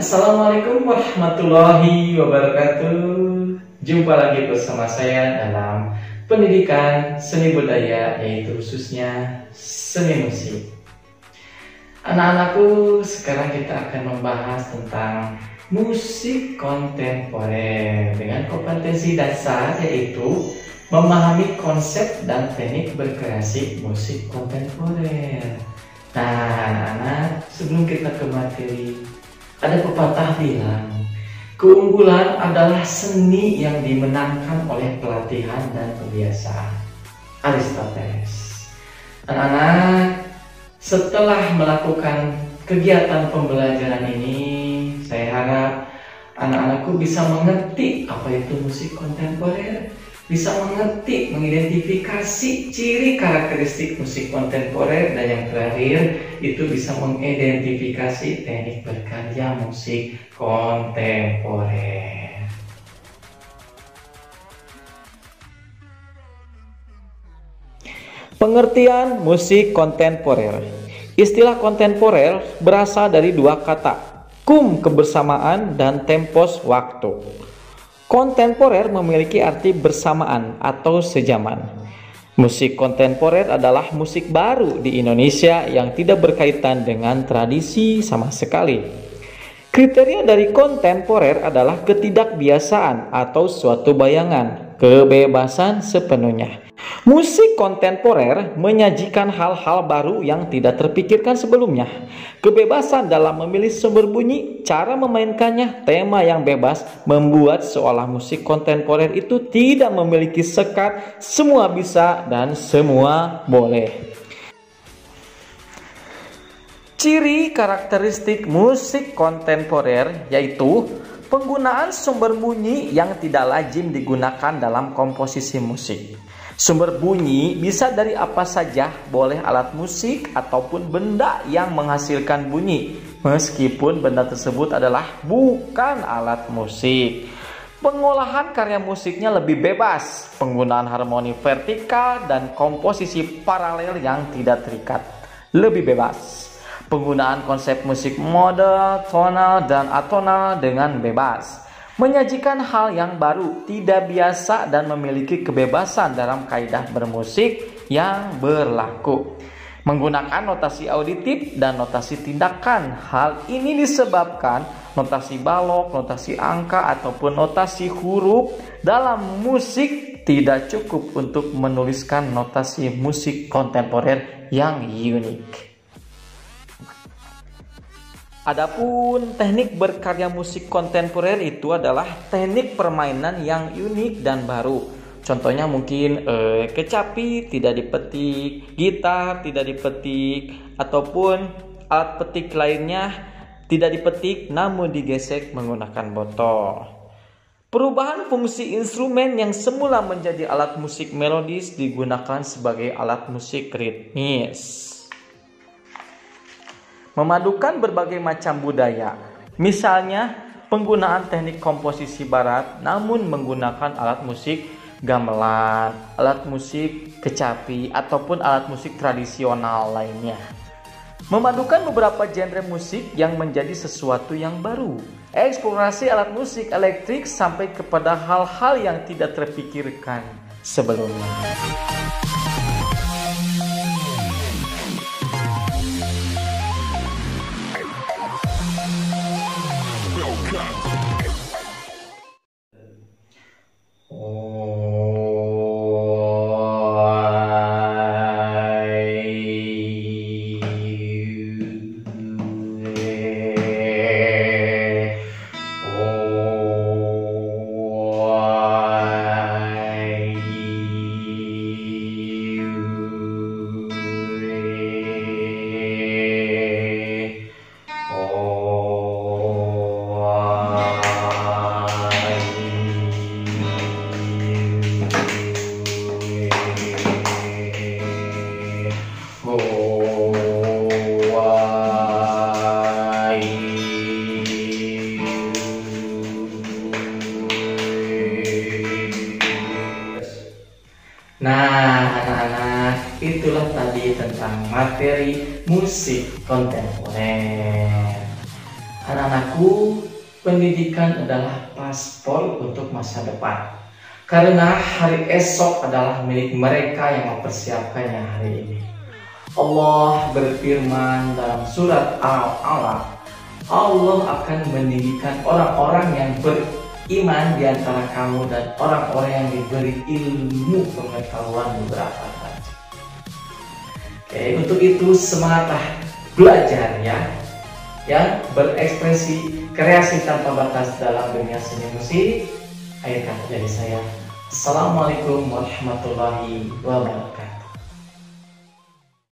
Assalamualaikum warahmatullahi wabarakatuh. Jumpa lagi bersama saya dalam pendidikan seni budaya, yaitu khususnya seni musik. Anak-anakku, sekarang kita akan membahas tentang musik kontemporer dengan kompetensi dasar, yaitu memahami konsep dan teknik berkreasi musik kontemporer. Nah, anak-anak, sebelum kita ke materi, ada pepatah bilang, keunggulan adalah seni yang dimenangkan oleh pelatihan dan kebiasaan. Aristoteles. Anak-anak, setelah melakukan kegiatan pembelajaran ini, saya harap anak-anakku bisa mengerti apa itu musik kontemporer, bisa mengerti, mengidentifikasi ciri karakteristik musik kontemporer, dan yang terakhir itu bisa mengidentifikasi teknik berkarya musik kontemporer. Pengertian musik kontemporer. Istilah kontemporer berasal dari dua kata, cum kebersamaan dan tempos waktu. Kontemporer memiliki arti bersamaan atau sejaman. Musik kontemporer adalah musik baru di Indonesia yang tidak berkaitan dengan tradisi sama sekali. Kriteria dari kontemporer adalah ketidakbiasaan atau suatu bayangan, kebebasan sepenuhnya. Musik kontemporer menyajikan hal-hal baru yang tidak terpikirkan sebelumnya. Kebebasan dalam memilih sumber bunyi, cara memainkannya, tema yang bebas membuat seolah musik kontemporer itu tidak memiliki sekat, semua bisa dan semua boleh. Ciri karakteristik musik kontemporer yaitu penggunaan sumber bunyi yang tidak lazim digunakan dalam komposisi musik. Sumber bunyi bisa dari apa saja, boleh alat musik ataupun benda yang menghasilkan bunyi, meskipun benda tersebut adalah bukan alat musik. Pengolahan karya musiknya lebih bebas, penggunaan harmoni vertikal dan komposisi paralel yang tidak terikat lebih bebas. Penggunaan konsep musik modal, tonal, dan atonal dengan bebas. Menyajikan hal yang baru, tidak biasa, dan memiliki kebebasan dalam kaidah bermusik yang berlaku. Menggunakan notasi auditif dan notasi tindakan. Hal ini disebabkan notasi balok, notasi angka, ataupun notasi huruf dalam musik tidak cukup untuk menuliskan notasi musik kontemporer yang unik. Adapun teknik berkarya musik kontemporer itu adalah teknik permainan yang unik dan baru. Contohnya mungkin kecapi tidak dipetik, gitar tidak dipetik, ataupun alat petik lainnya tidak dipetik namun digesek menggunakan botol. Perubahan fungsi instrumen yang semula menjadi alat musik melodis digunakan sebagai alat musik ritmis. Memadukan berbagai macam budaya, misalnya penggunaan teknik komposisi barat namun menggunakan alat musik gamelan, alat musik kecapi, ataupun alat musik tradisional lainnya. Memadukan beberapa genre musik yang menjadi sesuatu yang baru. Eksplorasi alat musik elektrik sampai kepada hal-hal yang tidak terpikirkan sebelumnya. Nah, anak-anak, itulah tadi tentang materi musik kontemporer. Anak-anakku, pendidikan adalah paspor untuk masa depan. Karena hari esok adalah milik mereka yang mempersiapkannya hari ini. Allah berfirman dalam surat Al-Alaq, Allah akan mendidikan orang-orang yang beriman di antara kamu dan orang-orang yang diberi ilmu pengetahuan beberapa derajat. Oke, untuk itu semangatlah belajar ya, yang berekspresi kreasi tanpa batas dalam dunia seni musik. Akhir kata dari saya, Assalamualaikum warahmatullahi wabarakatuh.